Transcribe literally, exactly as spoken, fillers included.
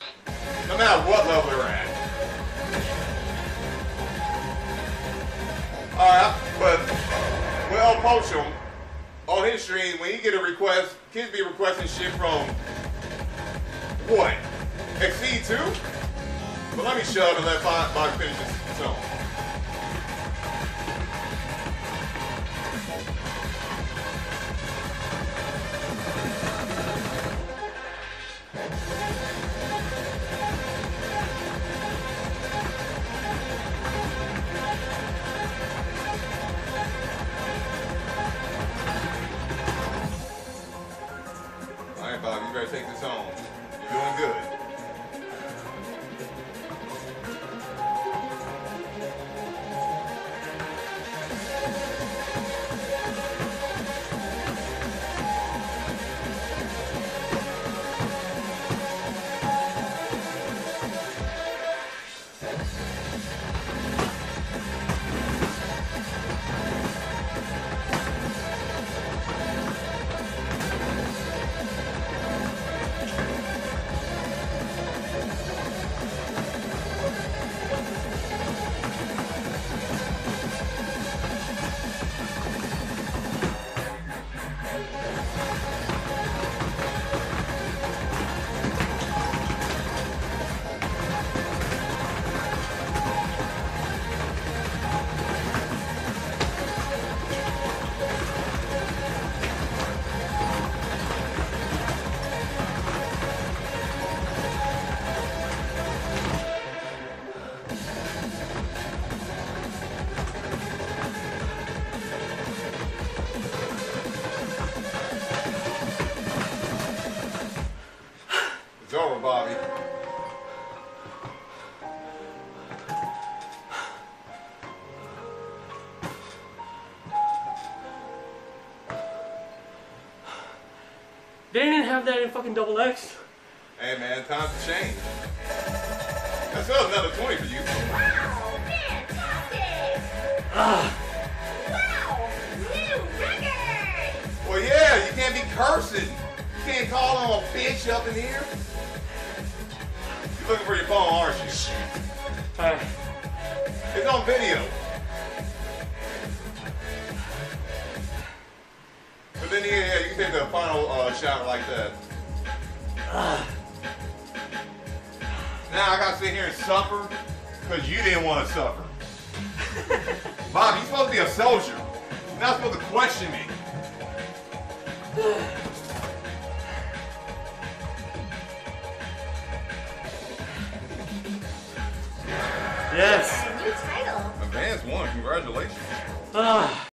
No matter what level they're at. Alright, but well, Pochum, on his stream, when you get a request, kids be requesting shit from what? Exceed two? But let me shut up and let Bobby finish this song. Alright, Bobby, you better take this home. You're doing good. It's over, Bobby. They didn't have that in fucking double X. Hey man, times have changed. That's still another twenty for you. Wow, fantastic! Ah, Wow, new record! Well, yeah, you can't be cursing. You can't call him a bitch up in here. You're looking for your phone, aren't you? alright. It's on video. But then, yeah, yeah, you can take the final uh, shot like that. Now I gotta sit here and suffer because you didn't want to suffer. Bob, you're supposed to be a soldier. You're not supposed to question me. Yes. New title. Advance one, congratulations. Ah.